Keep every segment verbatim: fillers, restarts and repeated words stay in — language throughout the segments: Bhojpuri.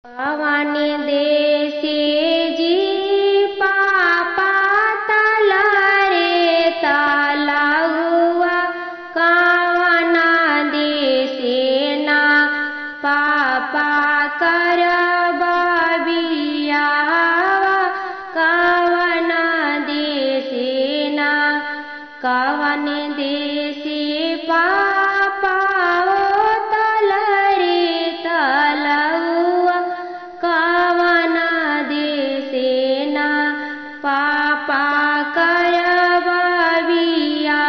भवानी देशे जी पापा तला रे ताला हुआ कावना देशे ना पापा कर बिया कावना देशे ना कावन देशे पापा तला रे ताला हुआ कावना देशे ना पापा करब बिया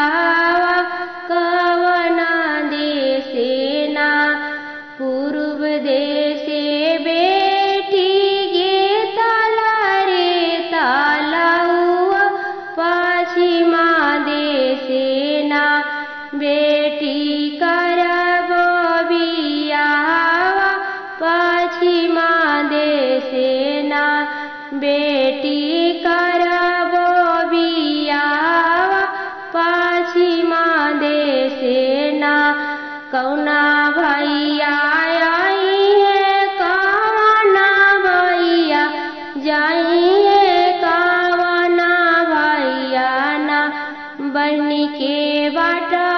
कावना देशे ना पूर्व देशे बेटी गे ताला रे ताला हुआ पश्चिमा देशे ना बेटी करब बिया पश्चिमा देशे ना बेटी करब बिया पश्चिमा देशे ना कौना भैया आई है कावना भैया जाई है कावना भैया ना बनी के बाटा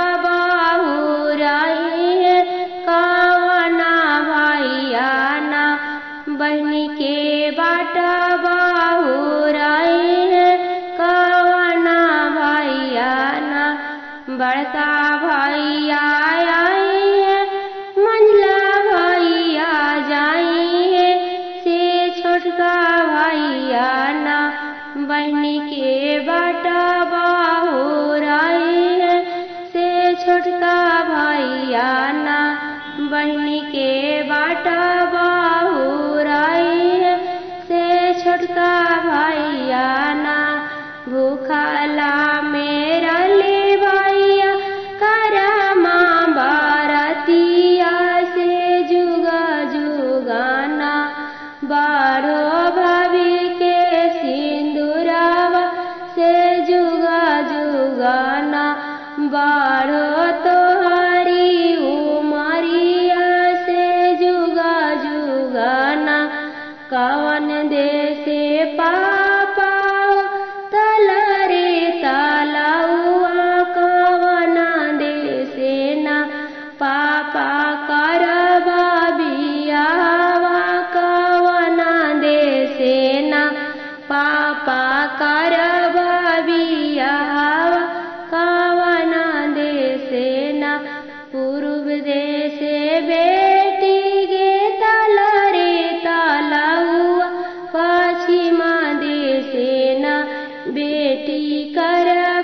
बहुराई है कावना भैया ना बनी के बाटा बहुराई है कावना भैया ना बड़का भैया आई है मंझला भैया जाई है से छोटका भैया ना बहनी के बाटा बहुराई है से छोटका भैया ना बहनी के बाटा बहुराई है से छोटका भैया ना भूखला मेरा ले भैया करमा भारतिया से जुगा जुगाना बारो भाभी के सिंदूरावा से जुगा जुगाना बारो तोहरी उमरिया से जुगा जुगाना कवन देशे पापा तला रे ताला हुआ कवना देशे ना पापा करब बियावा कवना देशे ना पापा करब बियावा कवना देशे ना पूर्व देशे बेटी गे ताला रे ताला हुआ पश्चिमा देशे ना बेटी करब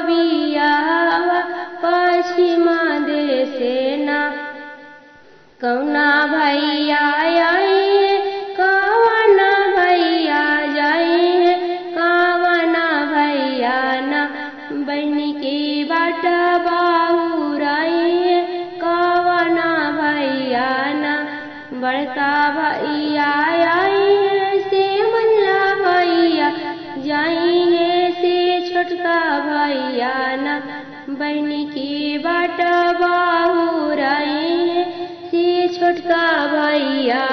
बियावा पश्चिमा देशे ना कौना भैया आई है कावना भैया जाई है कावना भैया ना बनी की बाटा बहुराई है कावना भैया ना बड़का भैया आई है से मंझला भैया जाई है से छोटका भैया ना बहनी की बाटा बहुराई है से छोटका भैया